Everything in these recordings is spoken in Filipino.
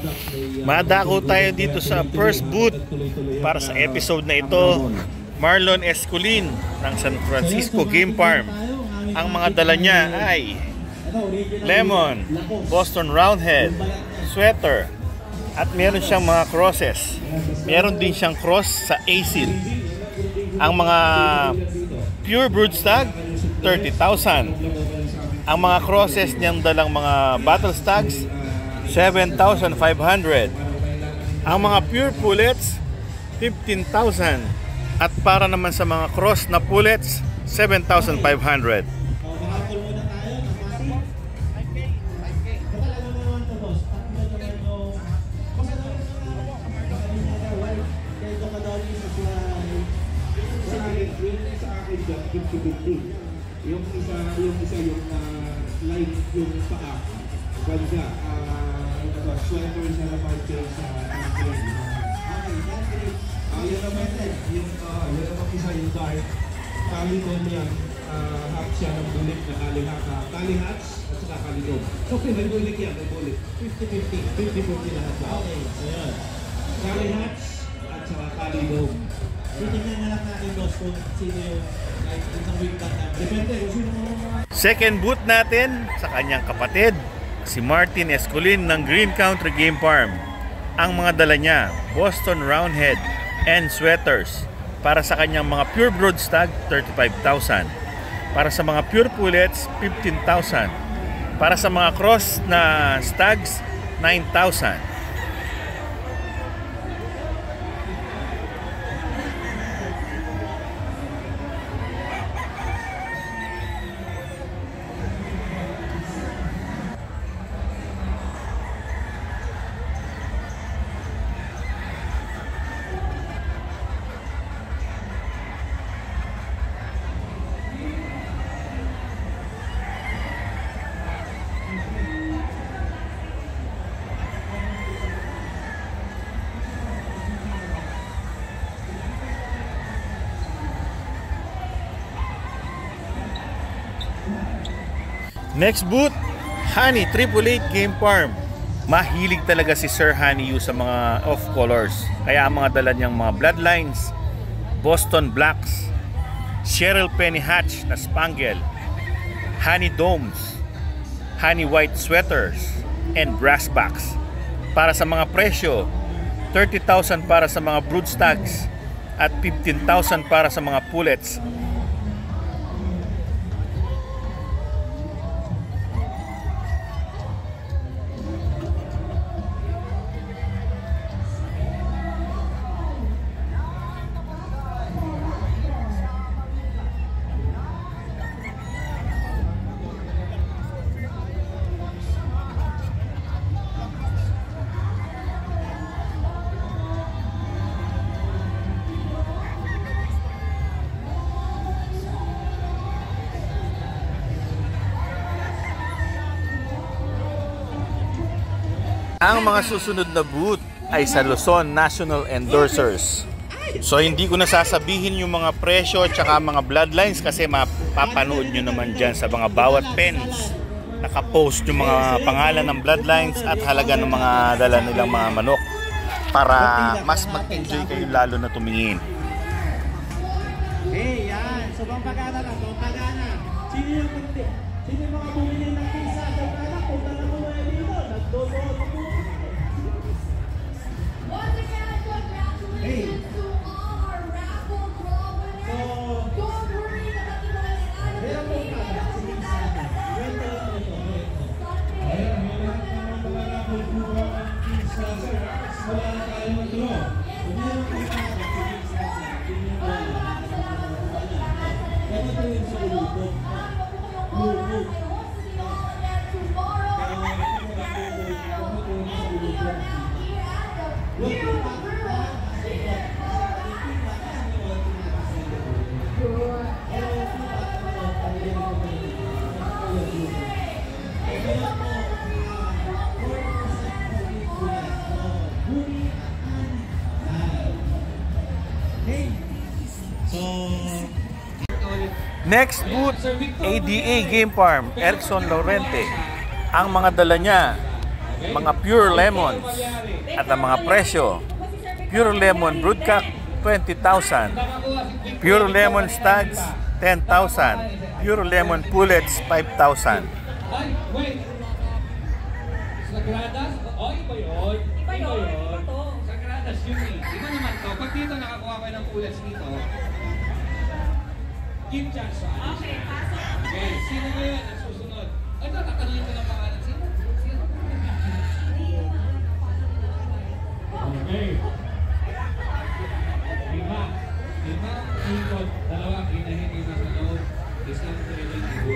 Madako tayo dito sa first booth para sa episode na ito. Marlon Esculin ng San Francisco Game Farm. Ang mga dala niya ay lemon, Boston Roundhead, sweater, at meron siyang mga crosses. Meron din siyang cross sa acid. Ang mga pure broodstag, 30,000. Ang mga crosses niyang dalang mga battle stags, 7,500. Ang mga pure pullets, 15,000. At para naman sa mga cross na pullets, 7,500. Yung isa yung light yung paa ganda sweater sa naman sa yun naman yung isa yung dark kalidom yan half siya ng bulik na kali hats at saka kalidom okay may bulik yan may bulik 50-50 50-50 lahat ba okay so yun kali hats at saka kalidom titignan na lang natin boss kung sino yung second boot natin sa kanyang kapatid, si Martin Esculin ng Green Country Game Farm. Ang mga dala niya, Boston Roundhead and sweaters. Para sa kanyang mga pure broodstag, 35,000. Para sa mga pure pullets, 15,000. Para sa mga cross na stags, 9,000. Next booth, Honey 888 Game Farm. Mahilig talaga si Sir Honey Yu sa mga off colors. Kaya ang mga dala niyang mga bloodlines, Boston Blacks, Cheryl Penny Hatch na Spangle, Honey Domes, Honey White Sweaters, and Brass Backs. Para sa mga presyo, 30,000 para sa mga broodstags at 15,000 para sa mga pullets. Ang mga susunod na booth ay sa Luzon National Endorsers. So hindi ko na sasabihin yung mga presyo at saka mga bloodlines kasi mapapanood nyo naman dyan sa mga bawat pens. Nakapost yung mga pangalan ng bloodlines at halaga ng mga dala nilang mga manok para mas mag-enjoy kayo lalo na tumingin. Hey, yan. So, pampagana lang. Pampagana. Sino yung mga bumili ng pizza? Pampagana. Punta na mo mga dito. Nagdodoon mo. Hey. Next booth, ADA Game Farm, Erickson Laurente. Ang mga dala niya, mga pure lemons at ang mga presyo. Pure lemon broodcock, 20,000. Pure lemon stags, 10,000. Pure lemon pullets, 5,000. Ay, wait! Sagradas? Oh, iba yun. Iba yun. Sagradas yun eh. Iba naman to. Pag dito nakakuha kayo ng pullets dito, give chance sa alis. Okay, sino ba yun ang susunod? Ito, tatanungin ko ng pangalan. Sino? Okay. Lima, ikot, dalawa, inahin, isa sa loob. Isang trailing goal.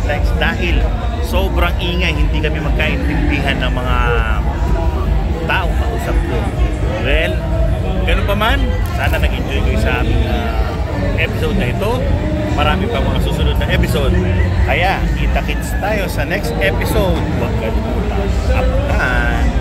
complex dahil sobrang ingay, hindi kami magkaintindihan ng mga taong kausap ko. Well, ganun pa man, sana nag-enjoy kayo sa aming episode na ito. Marami pa mga susunod na episode. Kaya, kita-kits tayo sa next episode. Huwag kalimutan. Abangan!